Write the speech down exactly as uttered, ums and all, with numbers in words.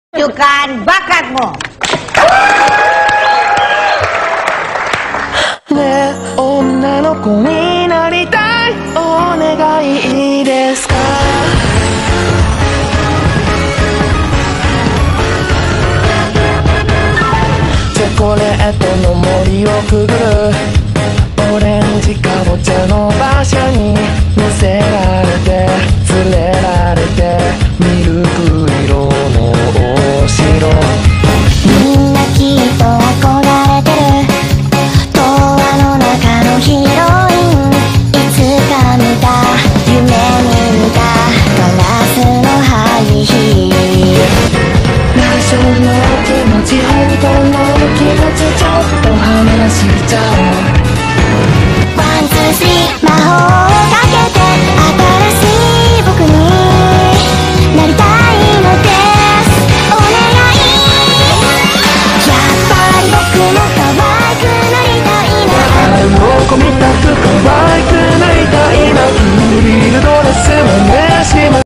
Tunjukkan bakatmu. Ne, 女の子になりたい。お願いいいですか。チョコレートの森をくぐる。オレンジかぼちゃの馬車に乗せ